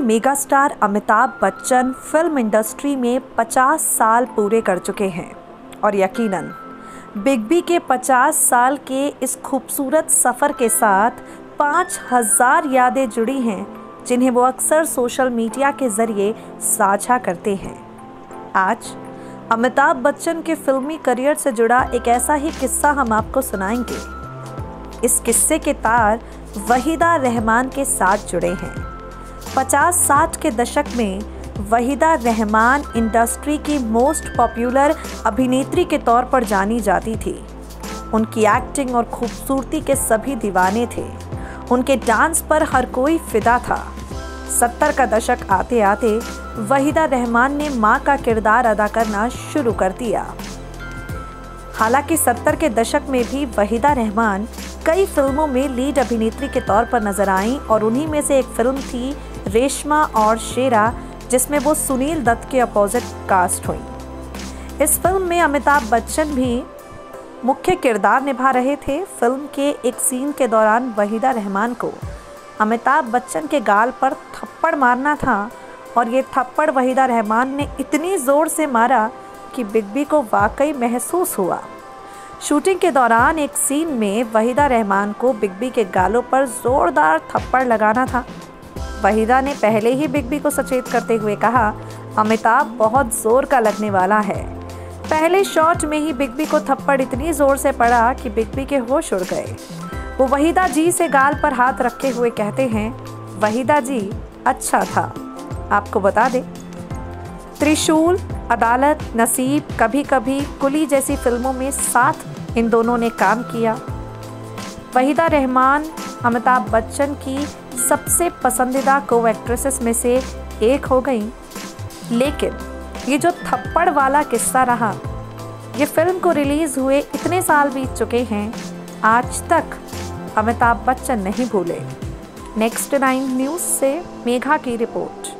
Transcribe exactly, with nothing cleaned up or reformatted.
Megastar Amitabh Bachchan film industry में पचास साल पूरे कर चुके हैं और यकीनन बिग बी के पचास साल के इस खूबसूरत सफ़र के साथ पाँच हज़ार यादें जुड़ी हैं जिन्हें वो अक्सर सोशल मीडिया के ज़रिए साझा करते हैं। आज अमिताभ बच्चन के फिल्मी करियर से जुड़ा एक ऐसा ही किस्सा हम आपको सुनाएंगे। इस किस्से के तार वहीदा रहमान के साथ जुड़े हैं। पचास साठ के दशक में वहीदा रहमान इंडस्ट्री की मोस्ट पॉपुलर अभिनेत्री के तौर पर जानी जाती थी। उनकी एक्टिंग और खूबसूरती के सभी दीवाने थे। उनके डांस पर हर कोई फिदा था। सत्तर का दशक आते आते वहीदा रहमान ने मां का किरदार अदा करना शुरू कर दिया। हालांकि सत्तर के दशक में भी वहीदा रहमान कई फिल्मों में लीड अभिनेत्री के तौर पर नजर आईं और उन्हीं में से एक फिल्म थी रेशमा और शेरा, जिसमें वो सुनील दत्त के अपोजिट कास्ट हुई। इस फिल्म में अमिताभ बच्चन भी मुख्य किरदार निभा रहे थे। फिल्म के एक सीन के दौरान वहीदा रहमान को अमिताभ बच्चन के गाल पर थप्पड़ मारना था और ये थप्पड़ वहीदा रहमान ने इतनी ज़ोर से मारा कि बिग बी को वाकई महसूस हुआ। शूटिंग के दौरान एक सीन में वहीदा रहमान को बिग बी के गालों पर ज़ोरदार थप्पड़ लगाना था। वहीदा ने पहले ही बिग बी को सचेत करते हुए कहा, अमिताभ बहुत ज़ोर का लगने वाला है। पहले शॉट में ही बिग बी को थप्पड़ इतनी ज़ोर से पड़ा कि बिग बी के होश उड़ गए। वो वहीदा जी से गाल पर हाथ रखे हुए कहते हैं, वहीदा जी अच्छा था। आपको बता दें, त्रिशूल, अदालत, नसीब, कभी कभी, कुली जैसी फिल्मों में साथ इन दोनों ने काम किया। वहीदा रहमान अमिताभ बच्चन की सबसे पसंदीदा को एक्ट्रेसेस में से एक हो गई। लेकिन ये जो थप्पड़ वाला किस्सा रहा, ये फिल्म को रिलीज़ हुए इतने साल बीत चुके हैं, आज तक अमिताभ बच्चन नहीं भूले। नेक्स्ट नाइन न्यूज़ से मेघा की रिपोर्ट।